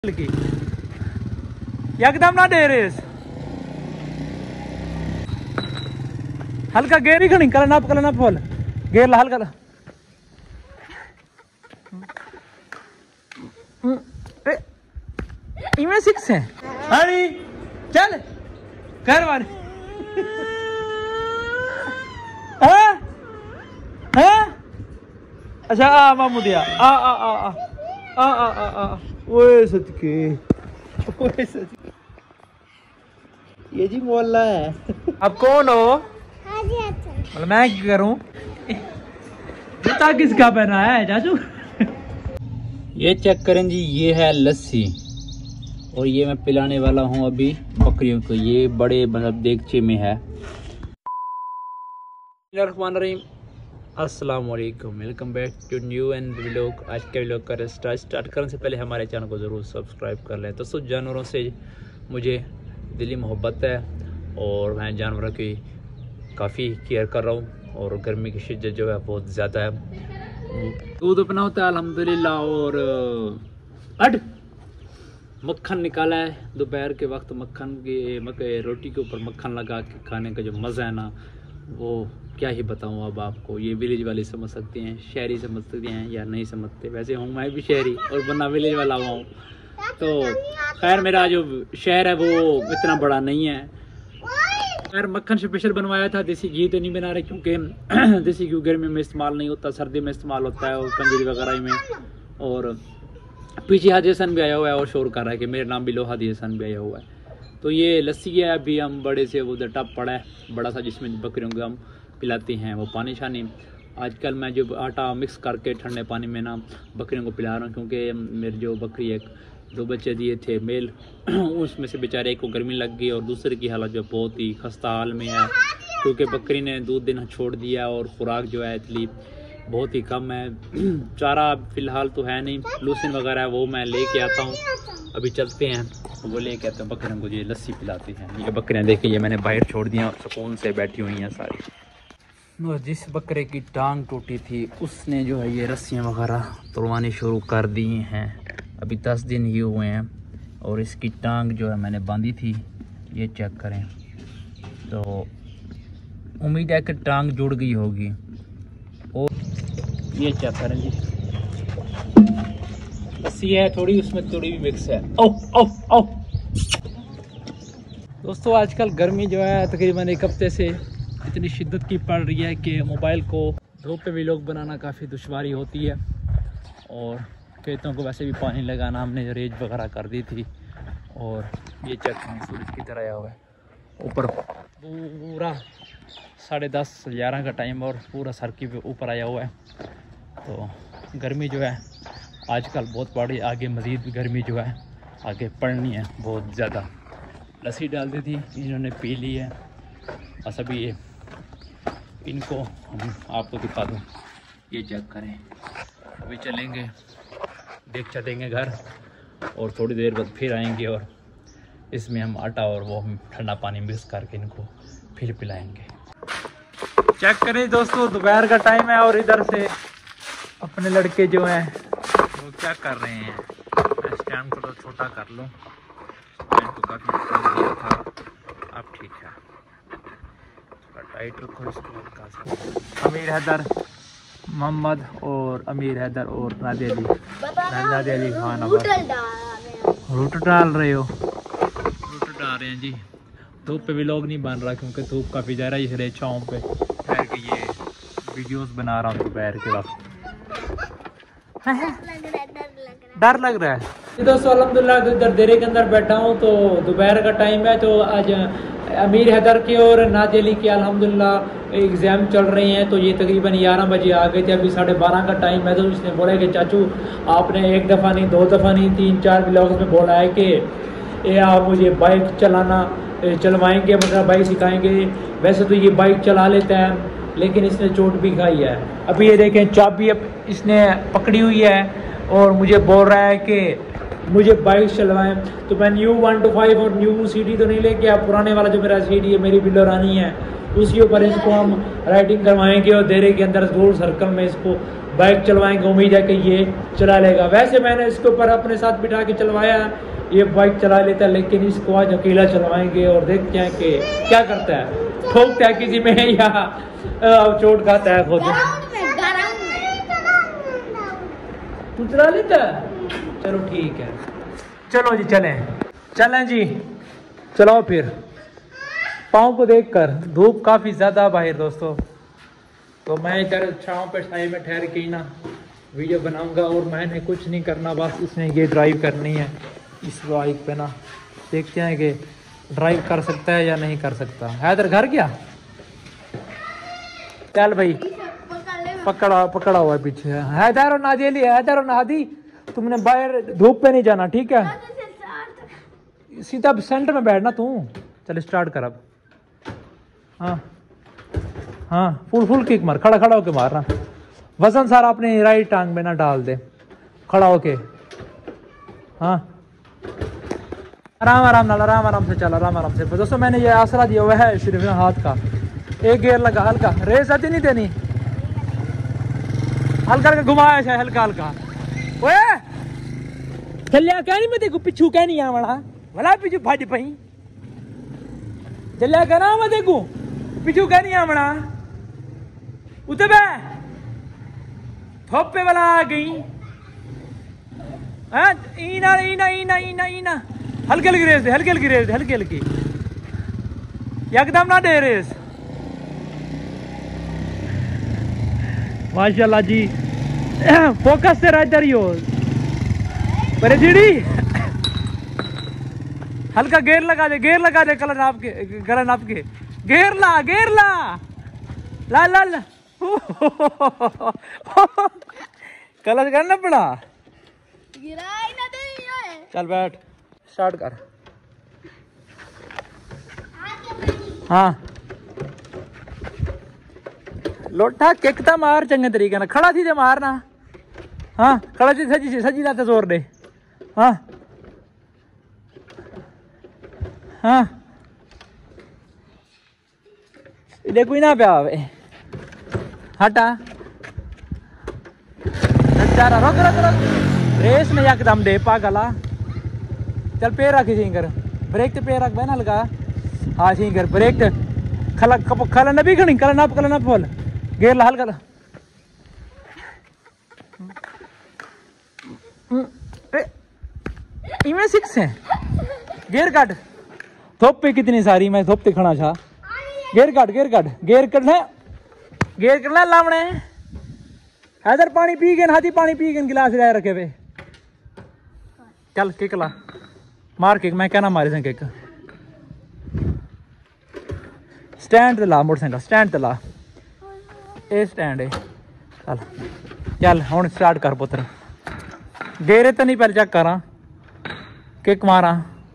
की एकदम ना दे रेस हल्का गेर ही खड़ी कल ना फॉल गेर ला हल्का इनमें 6 है। अरे चल कर वाले अच्छा आ मामू दिया आ आ आ आ आ आ आ आ ओए सदके ओए सदके ये जी मोहल्ला है। अब कौन हो? मतलब मैं क्या करूं? जूता किसका पहना है चाचू? ये चेक करें जी, ये है लस्सी और ये मैं पिलाने वाला हूँ अभी बकरियों को। ये बड़े मतलब देगचे में है। अस्सलाम वालेकुम, welcome back to new and vlog. आज के व्लॉग का स्टार्ट करने से पहले हमारे चैनल को ज़रूर सब्सक्राइब कर लें। तो सब जानवरों से मुझे दिली मोहब्बत है और मैं जानवरों की काफ़ी केयर कर रहा हूँ और गर्मी की शिद्दत जो है बहुत ज़्यादा है। दूध अपना होता है अल्हम्दुलिल्लाह और मक्खन निकाला है दोपहर के वक्त। मक्खन की रोटी के ऊपर मक्खन लगा के खाने का जो मज़ा है ना, वो क्या ही बताऊँ अब आपको। ये विलेज वाले समझ सकते हैं, शहरी समझ सकते हैं या नहीं समझते। वैसे हूँ मैं भी शहरी और वरना विलेज वाला हुआ हूँ। तो खैर मेरा जो शहर है वो इतना बड़ा नहीं है। खैर मक्खन स्पेशल बनवाया था, देसी घी तो नहीं बना रहे क्योंकि देसी घी गर्मी में इस्तेमाल नहीं होता, सर्दी में इस्तेमाल होता है और पंजीरी वगैरह में। और पीछे हाजी हसन भी आया हुआ है और शोर कर रहा है कि मेरे नाम भी लो हाजी हसन भी आया हुआ है। तो ये लस्सी है, अभी हम बड़े से वो टब पड़ा है बड़ा सा जिसमें बकरियों को हम पिलाते हैं वो पानी शानी। आजकल मैं जो आटा मिक्स करके ठंडे पानी में ना बकरियों को पिला रहा हूँ क्योंकि मेरी जो बकरी एक 2 बच्चे दिए थे मेल उसमें से बेचारे एक को गर्मी लग गई और दूसरे की हालत जो बहुत ही खस्ता हाल में है क्योंकि बकरी ने दूध देना छोड़ दिया और खुराक जो है इसलिए बहुत ही कम है। चारा फिलहाल तो है नहीं, लूसिन वगैरह है वो मैं लेके आता हूँ। अभी चलते हैं वो लेके आते हैं बकरियों को, ये लस्सी पिलाते हैं। ये बकरियाँ देखिए, ये मैंने बाहर छोड़ दिया, सुकून से बैठी हुई हैं सारी। और जिस बकरे की टांग टूटी थी उसने जो है ये रस्सियाँ वगैरह तोड़वानी शुरू कर दी हैं। अभी 10 दिन ही हुए हैं और इसकी टांग जो है मैंने बांधी थी, ये चेक करें। तो उम्मीद है कि टांग जुड़ गई होगी। और ये चेक करें जी, रस्सी है थोड़ी, उसमें थोड़ी भी मिक्स है। ओ ओ ओ दोस्तों, आजकल गर्मी जो है तकरीबन 1 हफ्ते से इतनी शिद्दत की पड़ रही है कि मोबाइल को धूप पे भी लोग बनाना काफ़ी दुश्वारी होती है। और खेतों को वैसे भी पानी लगाना हमने रेज वगैरह कर दी थी। और ये चेक सूरज की तरह आया हुआ है ऊपर, पूरा 10:30 11 का टाइम और पूरा सर के ऊपर आया हुआ है। तो गर्मी जो है आजकल बहुत बड़ी, आगे मज़ीद गर्मी जो है आगे पड़नी है बहुत ज़्यादा। लस्सी डाल दी थी, इन्होंने पी ली है। बस अभी ये इनको हम आपको दिखा दूँ, ये चेक करें। अभी चलेंगे, देख चलेंगे घर और थोड़ी देर बाद फिर आएंगे और इसमें हम आटा और वो हम ठंडा पानी मिक्स करके इनको फिर पिलाएंगे। चेक करें दोस्तों, दोपहर का टाइम है और इधर से अपने लड़के जो हैं वो क्या कर रहे हैं। मैं स्टैंड को तो छोटा कर लूँ, स्टैंड को काफ़ी दिया था, अब ठीक है। थोड़ा टाइट रखो इसको। अमीर हैदर मोहम्मद और अमीर हैदर और नादी अली खान रूट डाल रहे हो, रूट डाल रहे हैं जी। धूप पे भी लोग नहीं बन रहा क्योंकि धूप काफ़ी ज़्यादा ही इसलिए छाँव पे ठहर के ये वीडियोस बना रहा हूँ दोपहर के वक्त। डर लग रहा है दोस्तों। अल्हम्दुलिल्लाह इधर देरे के अंदर बैठा हूँ तो दोपहर का टाइम है। तो आज अमीर हैदर के और नाज़ अली के अल्हम्दुलिल्लाह एग्ज़ाम चल रहे हैं। तो ये तकरीबन 11 बजे आ गए थे, अभी 12:30 का टाइम है। तो उसने बोला कि चाचू आपने 1 दफ़ा नहीं 2 दफ़ा नहीं 3-4 व्लॉग्स में बोला है कि ये आप मुझे बाइक चलवाएंगे, मतलब बाइक सिखाएंगे। वैसे तो ये बाइक चला लेता है लेकिन इसने चोट भी खाई है। अभी ये देखें चाबी अब इसने पकड़ी हुई है और मुझे बोल रहा है कि मुझे बाइक चलवाएं। तो मैं न्यू 125 और न्यू सीडी तो नहीं लेके, आप पुराने वाला जो मेरा सीडी है, मेरी बिलोरानी है, उसके ऊपर इसको हम राइडिंग करवाएंगे और देरे के अंदर गोल सर्कल में इसको बाइक चलवाएंगे। उम्मीद है कि ये चला लेगा। वैसे मैंने इसके ऊपर अपने साथ बिठा के चलवाया, ये बाइक चला लेता है, लेकिन इसको आज अकेला चलवाएंगे और देखते हैं कि क्या करता है, ठोकता है किसी में या चोट खाता है खुद। तू चला लेता है? चलो ठीक है, चलो जी चलें जी, चलो फिर। पाँव को देखकर धूप काफ़ी ज़्यादा बाहर दोस्तों, तो मैं इधर छाँव पे छाई में ठहर के ही ना वीडियो बनाऊंगा। और मैंने कुछ नहीं करना, बस इसने ये ड्राइव करनी है इस बाइक पे ना। देखते हैं कि ड्राइव कर सकता है या नहीं कर सकता। हैदर घर गया? चल भाई, पकड़ा हुआ है पीछे। हैदर और नाजेली, हैदर और नादी, तुमने बाहर धूप पे नहीं जाना, ठीक है? सीधा सेंटर में बैठना तू। चल स्टार्ट कर अब। हाँ फुल किक मार, खड़ा होके मारना। वजन सारा अपने राइट टांग में ना डाल दे, खड़ा होके। हाँ आराम से चल, आराम से। दोस्तों मैंने ये आसरा दिया हुआ है सिर्फ हाथ का। एक गेयर लगा, हल्का रेस आती नहीं देनी, हल्का घुमाया हल्का। ओए चलिया क्या नहीं, मैं देखो पिछू क्या नहीं आवना भला, पिछू भाजी पई चलिया कहना, मैं देखू पिछू क्या नहीं आवना। उते बे थोपे वाला आ गई। ईना हल्की रेस दे, हल्की एकदम ना दे रेस। माशाल्लाह जी, फोकस से इधर ही हो मेरे जीड़ी। हल्का गेयर लगा दे, कलर नाप के गेयर ला कलर करना पड़ा। चल बैठ, स्टार्ट कर। हाँ लोटा किकता मार चंगे तरीके ना, खड़ा थी मारना। हाँ खड़ा थी, सजी लाते जोर दे। हाँ देखो ना पे आवे, हटा रोक रेस में एकदम दे पागला। चल पैर रख कर, ब्रेक ते पैर रख बहन हल्का। हाँ सी कर, ब्रेक ते खला न भी खड़ी, कल ना फुल गेर ला हल्का। इनमें 6 है, गेर काट। थोप पे कितनी सारी, मैं थोप ते खड़ा छा। गेर काट गेर करना लावने। हैदर पानी पी गए, हाथी पानी पी गए, गिलास ले रखे वे। चल किक ला, मार किक। मैं क्या ना मारे से किक। स्टैंड ते ला, मोटरसाइकिल स्टैंड ते ला, ए स्टैंड है। चल हुन स्टार्ट कर पुत्र। गेरे तो नहीं पहले चेक करा, किक मारा।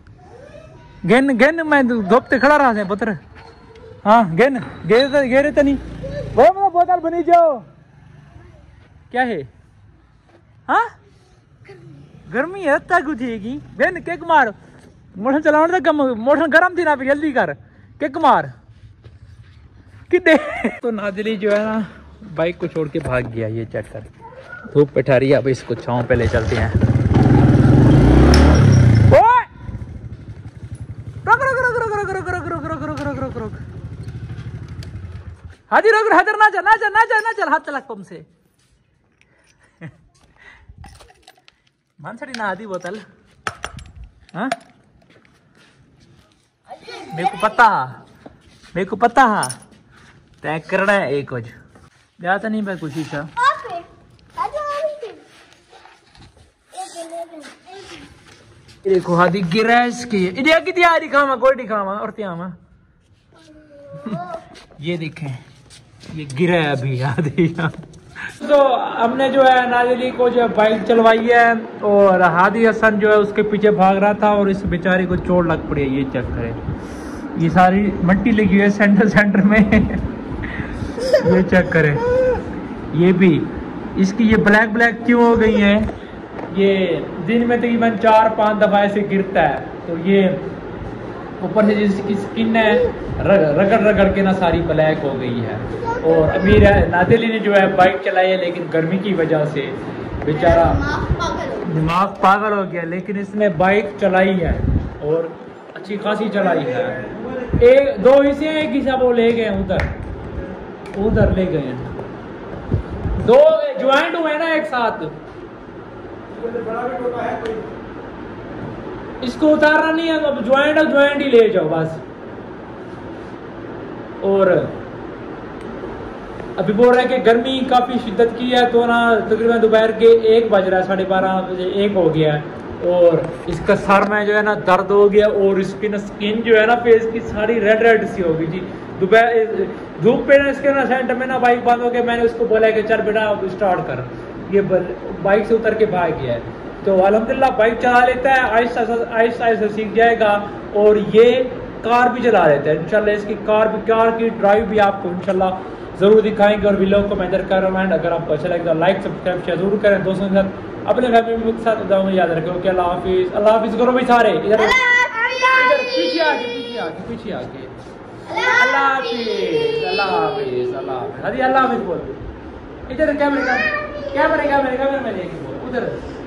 गिन मैं धूप ते खड़ा रहा से पुत्र। हाँ गिन, गेरे तो नहीं। वो बोतल बनी जाओ, क्या है? हाँ गर्मी है तक उठेगी। गिन किक मार, मोटर चलाने तक मोटर गर्म थी ना, पे जल्दी कर किक मार। कितने तो नादिली जो है ना बाइक को छोड़ के भाग गया। ये चेक कर, धूप पे ठहरी है। अब इसको छांव पे ले चलते हैं। रुक हाजी, रुक हैदर, ना चल हाथ चला कम से। मानसड़ी ना आधी बोतल। हाँ मेरे को पता तय करना है एक कुछ ज्यादा नहीं। मैं कुछ सा देखो हादी गिरा इसकी। इडिया की तैयारी खावा, कोई दिखावा और त्यामा। ये देखें, ये गिरा है अभी हादी। तो हमने जो है नाजिली को जो बाइक चलवाई है और हादी हसन जो है उसके पीछे भाग रहा था और इस बेचारे को चोट लग पड़ी है। ये चेक करें, ये सारी मट्टी लगी हुई है सेंटर में। ये चेक करें, ये भी इसकी ये ब्लैक क्यों हो गई है। ये दिन में तकरीबन 4-5 दफा ऐसे गिरता है। तो ये ऊपर से जिसकी स्किन है रगड़ रगड़ के ना सारी ब्लैक हो गई है। और अमीर नादिली ने जो है बाइक चलाई है, लेकिन गर्मी की वजह से बेचारा दिमाग पागल हो गया, लेकिन इसने बाइक चलाई है और अच्छी खासी चलाई है। एक दो हिस्से हैं, एक हिस्सा वो ले गए उधर ले गए हैं, दो ज्वाइंट हुए ना एक साथ। इसको उतारना नहीं है, तो ज्वाइंट ही ले जाओ बस। और अभी बोल रहे हैं कि गर्मी काफ़ी शिद्दत की है, तो ना तकरीबन दोपहर के 1 बज रहा है, 12:30 बजे 1 हो गया है। और इसका सर में जो है ना दर्द हो गया, और इसकी ना स्किन जो है ना फेस की सारी रेड सी हो गई जी। दोपहर धूप पे ना इसके ना सेंटर में ना बाइक बंद हो गया। मैंने उसको बोला कि चल बेटा अब स्टार्ट कर, ये बाइक से उतर के भाग गया है। तो अल्हम्दुलिल्लाह बाइक चला लेता है, आहिस्ता सीख जाएगा। और ये कार भी चला लेता है इंशाल्लाह। इसकी कार की ड्राइव भी आपको इंशाल्लाह ज़रूर दिखाएंगे। और वीडियो को मैं कर रहा हूँ, अगर आपको अच्छा लगे तो लाइक सब्सक्राइब शेयर जरूर करें दोस्तों के साथ, अपने फैमिली के साथ। दुआ में याद रखो कि अल्लाह हाफिज़ करो भाई सारे। इधर पीछे आके अल्लाह हाफिज़ हदी अल्लाह हाफिज़ बोल। इधर कैमरे में देख बोल उधर।